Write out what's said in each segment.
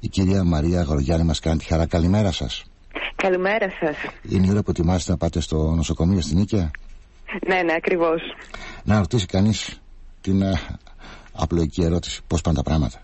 Η κυρία Μαρία Γρογιάννη μας κάνει τη χαρά. Καλημέρα σας. Καλημέρα σας. Είναι η ώρα που ετοιμάζετε να πάτε στο νοσοκομείο στην Νίκαια? Ναι, ακριβώς. Να ρωτήσει κανείς την απλοϊκή ερώτηση: πώς πάνε τα πράγματα?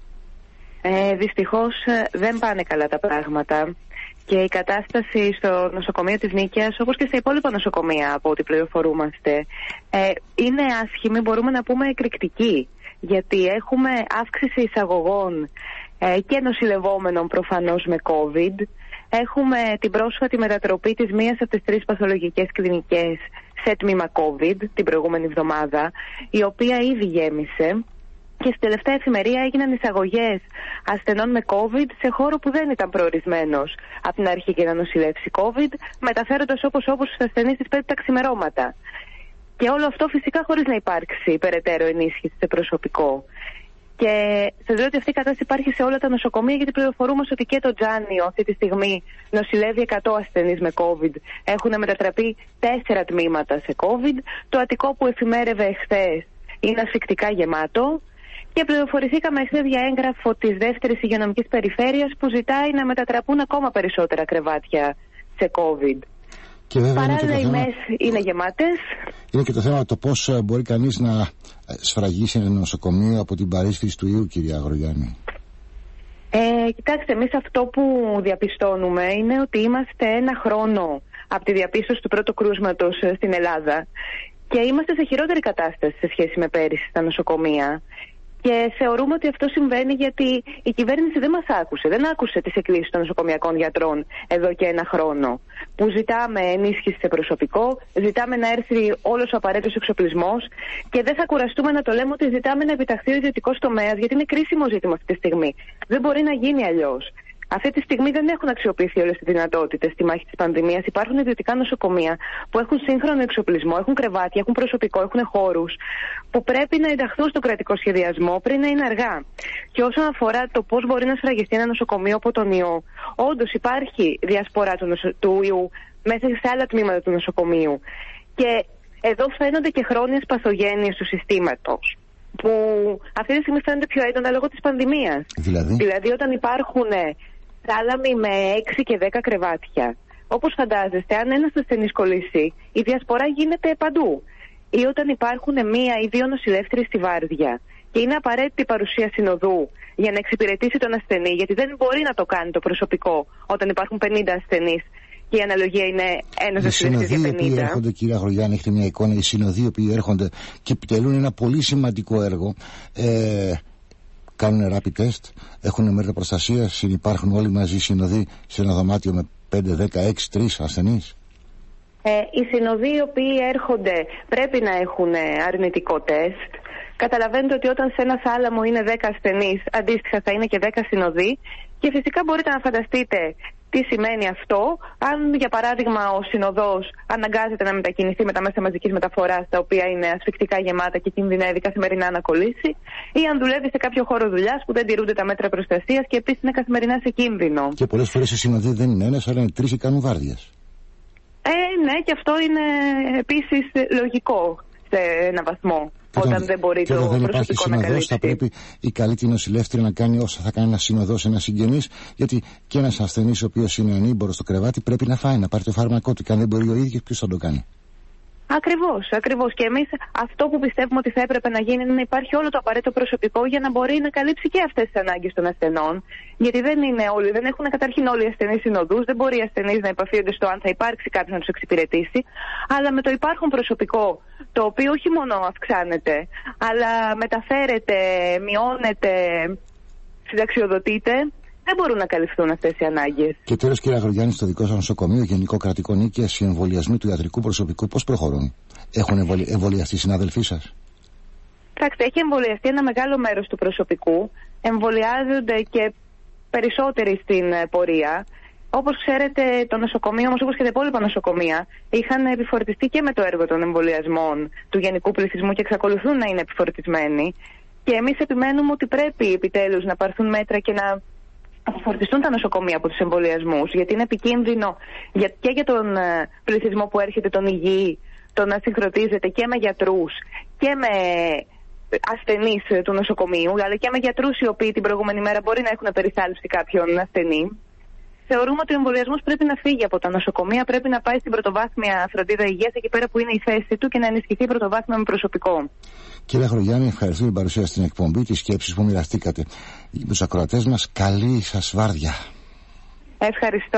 Δυστυχώς δεν πάνε καλά τα πράγματα και η κατάσταση στο νοσοκομείο της Νίκαιας, όπως και στα υπόλοιπα νοσοκομεία από ό,τι πληροφορούμαστε, είναι άσχημη, μπορούμε να πούμε εκρηκτική, γιατί έχουμε αύξηση εισαγωγών και νοσηλευόμενων προφανώς με COVID. Έχουμε την πρόσφατη μετατροπή της μίας από τις 3 παθολογικές κλινικές σε τμήμα COVID την προηγούμενη εβδομάδα, η οποία ήδη γέμισε. Και στη τελευταία εφημερία έγιναν εισαγωγές ασθενών με COVID σε χώρο που δεν ήταν προορισμένος από την αρχή για να νοσηλεύσει COVID, μεταφέροντας όπως τους ασθενείς στις 5 τα ξημερώματα. Και όλο αυτό φυσικά χωρίς να υπάρξει περαιτέρω ενίσχυση σε προσωπικό. Και σας λέω ότι αυτή η κατάσταση υπάρχει σε όλα τα νοσοκομεία, γιατί πληροφορούμε ότι και το Τζάνιο αυτή τη στιγμή νοσηλεύει 100 ασθενείς με COVID. Έχουν μετατραπεί 4 τμήματα σε COVID. Το Αττικό που εφημέρευε εχθές είναι ασφυκτικά γεμάτο. Και πληροφορηθήκαμε εχθές για έγγραφο της δεύτερης υγειονομικής περιφέρειας που ζητάει να μετατραπούν ακόμα περισσότερα κρεβάτια σε COVID. Και βέβαια παράλληλα οι ΜΕΣ είναι γεμάτες. Είναι και το θέμα το πώς μπορεί κανείς να σφραγίσει ένα νοσοκομείο από την παρίσφρηση του ιού, κυρία Γρογιάννη. Κοιτάξτε, εμείς αυτό που διαπιστώνουμε είναι ότι είμαστε 1 χρόνο από τη διαπίστωση του πρώτου κρούσματος στην Ελλάδα και είμαστε σε χειρότερη κατάσταση σε σχέση με πέρυσι στα νοσοκομεία. Και θεωρούμε ότι αυτό συμβαίνει γιατί η κυβέρνηση δεν μας άκουσε. Δεν άκουσε τις εκκλήσεις των νοσοκομιακών γιατρών εδώ και 1 χρόνο. Που ζητάμε ενίσχυση σε προσωπικό, ζητάμε να έρθει όλος ο απαραίτητος εξοπλισμός και δεν θα κουραστούμε να το λέμε ότι ζητάμε να επιταχθεί ο ιδιωτικός τομέας, γιατί είναι κρίσιμο ζήτημα αυτή τη στιγμή. Δεν μπορεί να γίνει αλλιώς. Αυτή τη στιγμή δεν έχουν αξιοποιηθεί όλες τις δυνατότητες στη μάχη της πανδημίας. Υπάρχουν ιδιωτικά νοσοκομεία που έχουν σύγχρονο εξοπλισμό, έχουν κρεβάτια, έχουν προσωπικό, έχουν χώρους που πρέπει να ενταχθούν στο κρατικό σχεδιασμό πριν να είναι αργά. Και όσον αφορά το πώς μπορεί να σφραγιστεί ένα νοσοκομείο από τον ιό, όντως υπάρχει διασπορά του ιού μέσα σε άλλα τμήματα του νοσοκομείου. Και εδώ φαίνονται και χρόνιες παθογένειες του συστήματος, που αυτή τη στιγμή φαίνονται πιο έντονα λόγω της πανδημίας. Δηλαδή όταν υπάρχουν θάλαμοι με 6 και 10 κρεβάτια, όπως φαντάζεστε, αν ένας ασθενής κολλήσει, η διασπορά γίνεται παντού. Ή όταν υπάρχουν 1 ή 2 νοσηλεύτριες στη βάρδια και είναι απαραίτητη η παρουσία συνοδού για να εξυπηρετήσει τον ασθενή, γιατί δεν μπορεί να το κάνει το προσωπικό όταν υπάρχουν 50 ασθενείς και η αναλογία είναι ένας νοσηλευτής για 50. Οι συνοδοί οι οποίοι έρχονται, κυρία Γρογιάννη, έχετε μια εικόνα, οι συνοδοί οι οποίοι έρχονται και επιτελούν ένα πολύ σημαντικό έργο, κάνουν rapid test, έχουν μέτρα προστασίας, συνυπάρχουν όλοι μαζί οι συνοδοί σε ένα δωμάτιο με 5, 10, 6, 3 ασθενείς. Οι συνοδοί οι οποίοι έρχονται πρέπει να έχουν αρνητικό τεστ. Καταλαβαίνετε ότι όταν σε ένα θάλαμο είναι 10 ασθενείς, αντίστοιχα θα είναι και 10 συνοδοί. Και φυσικά μπορείτε να φανταστείτε τι σημαίνει αυτό, αν για παράδειγμα ο συνοδός αναγκάζεται να μετακινηθεί με τα μέσα μαζικής μεταφοράς, τα οποία είναι ασφυκτικά γεμάτα και κινδυνεύει καθημερινά να κολλήσει, ή αν δουλεύει σε κάποιο χώρο δουλειάς που δεν τηρούνται τα μέτρα προστασίας και επίσης είναι καθημερινά σε κίνδυνο. Και πολλές φορές οι συνοδοί δεν είναι ένας, αλλά είναι 3 και κάνουν βάρδιες. Ναι, και αυτό είναι επίσης λογικό σε έναν βαθμό. Όταν δεν μπορεί το προσωπικό να καλύψει. Θα πρέπει η καλή την νοσηλεύτρια να κάνει όσα θα κάνει ένα συνοδός, ένα συγγενής, γιατί και ένας ασθενής ο οποίος είναι ανήμπορος στο κρεβάτι πρέπει να φάει, να πάρει το φάρμακό του. Και αν δεν μπορεί ο ίδιος, ποιος θα το κάνει? Ακριβώς. Και εμείς αυτό που πιστεύουμε ότι θα έπρεπε να γίνει είναι να υπάρχει όλο το απαραίτητο προσωπικό για να μπορεί να καλύψει και αυτές τις ανάγκες των ασθενών. Γιατί δεν έχουν καταρχήν όλοι οι ασθενείς συνοδούς, δεν μπορεί οι ασθενείς να επαφίονται στο αν θα υπάρξει κάποιος να τους εξυπηρετήσει. Αλλά με το υπάρχον προσωπικό, το οποίο όχι μόνο αυξάνεται, αλλά μεταφέρεται, μειώνεται, συνταξιοδοτείται, δεν μπορούν να καλυφθούν αυτές οι ανάγκες. Και τέλος, κύριε Γρογιάννη, στο δικό σας νοσοκομείο, Γενικό Κρατικό Νίκαιας, οι εμβολιασμοί του ιατρικού προσωπικού πώς προχωρούν? Έχουν εμβολιαστεί οι συνάδελφοί σας? Κοιτάξτε, έχει εμβολιαστεί ένα μεγάλο μέρος του προσωπικού. Εμβολιάζονται και περισσότεροι στην πορεία. Όπως ξέρετε, το νοσοκομείο όμως, όπως και τα υπόλοιπα νοσοκομεία, είχαν επιφορτιστεί και με το έργο των εμβολιασμών του γενικού πληθυσμού και εξακολουθούν να είναι επιφορτισμένοι. Και εμείς επιμένουμε ότι πρέπει επιτέλους να πάρθουν μέτρα και να φορτιστούν τα νοσοκομεία από τους εμβολιασμούς, γιατί είναι επικίνδυνο και για τον πληθυσμό που έρχεται, τον υγιή, το να συγχρονίζεται και με γιατρούς και με ασθενείς του νοσοκομείου, αλλά και με γιατρούς οι οποίοι την προηγούμενη μέρα μπορεί να έχουν περιθάλψει κάποιον ασθενή. Θεωρούμε ότι ο εμβολιασμός πρέπει να φύγει από τα νοσοκομεία, πρέπει να πάει στην πρωτοβάθμια φροντίδα υγείας, εκεί πέρα που είναι η θέση του, και να ενισχυθεί πρωτοβάθμια με προσωπικό. Κύριε Χρογιάννη, ευχαριστώ την παρουσία στην εκπομπή, τις σκέψεις που μοιραστήκατε. Για τους ακροατές μας, καλή σας βάρδια. Ευχαριστώ.